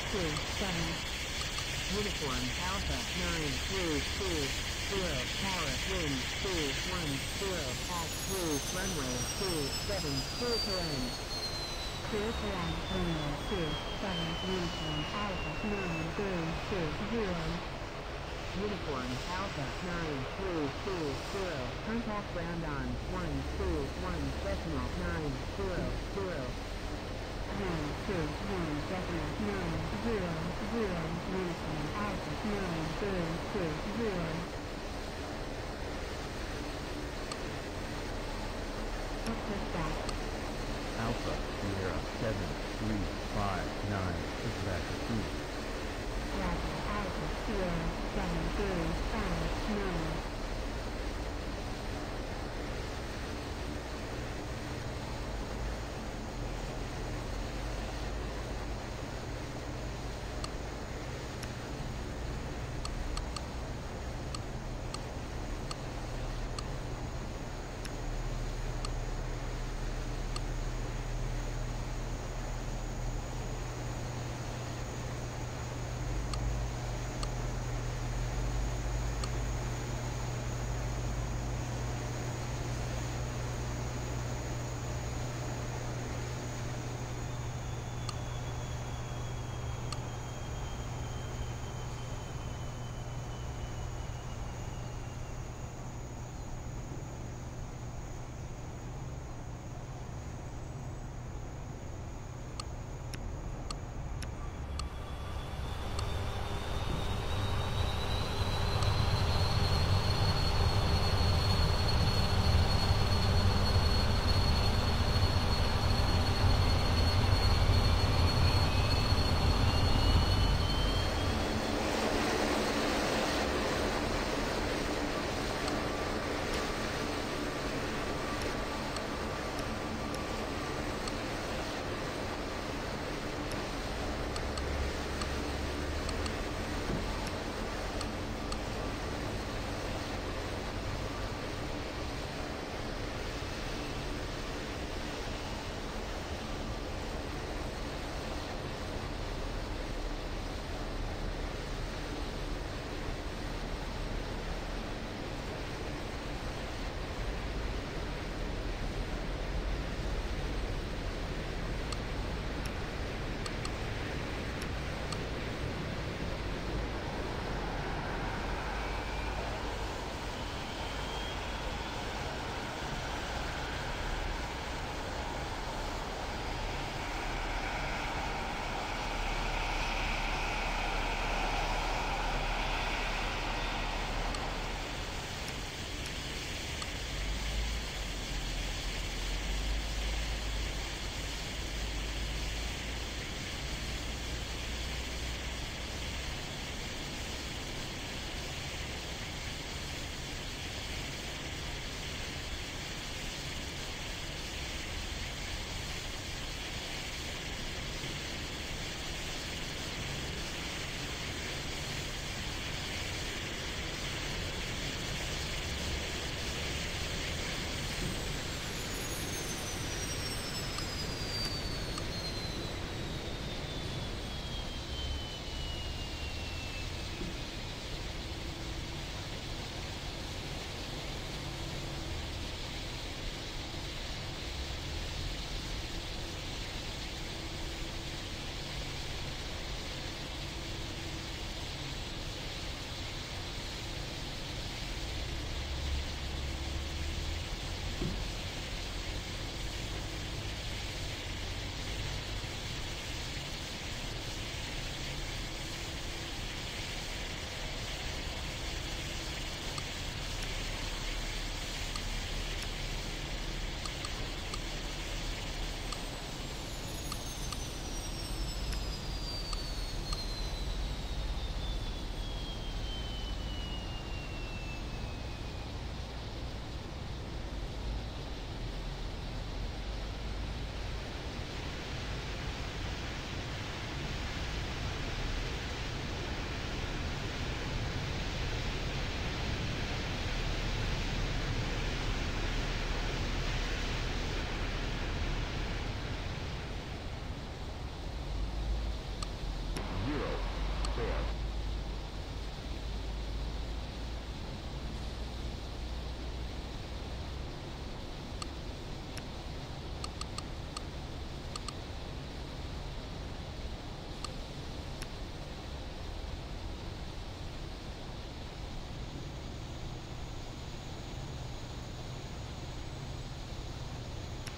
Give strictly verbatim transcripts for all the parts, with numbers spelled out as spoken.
two, seven. Uniform Alpha nine three two zero tower wind two one zero at three runway two seven clear terrain. Clear terrain, runway two, seven, uniform Alpha nine three two zero. Uniform Alpha nine three two zero contact ground on one two one decimal nine zero zero. One two one decimal nine zero zero, uniform Alpha nine three two zero. Dispatch. Alpha Sierra seven three five nine dispatch approved. Roger, Alpha Sierra seven three five nine.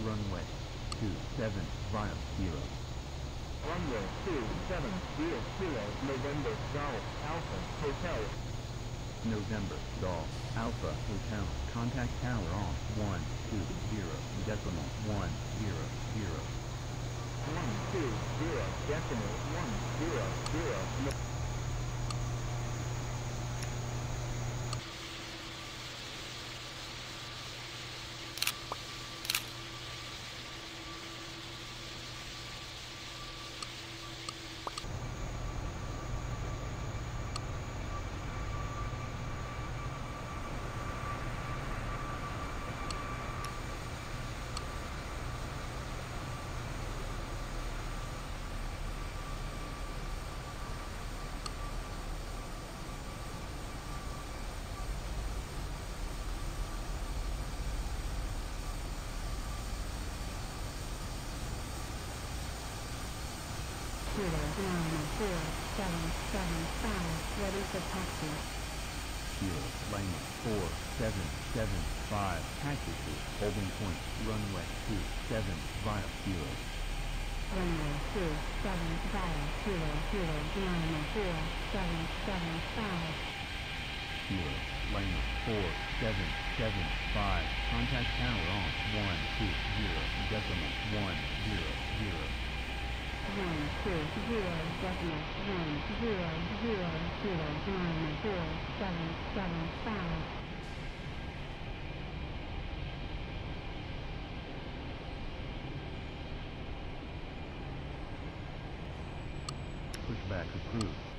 runway two seven via zero. Runway two seven zero zero, November Golf Alpha Hotel. November Golf Alpha Hotel. Contact tower on one two zero decimal one zero zero. one two zero decimal one zero zero. Zero nine four seven seven five, ready for taxi. Kilo Lima four seven seven five, taxi to holding point, runway two seven via Kilo. Runway two seven via Kilo Kilo nine four seven seven five. Kilo Lima four seven seven five, contact tower on one two zero decimal one zero zero. One two zero decimal one zero zero Kilo nine four seven seven five. Pushback approved.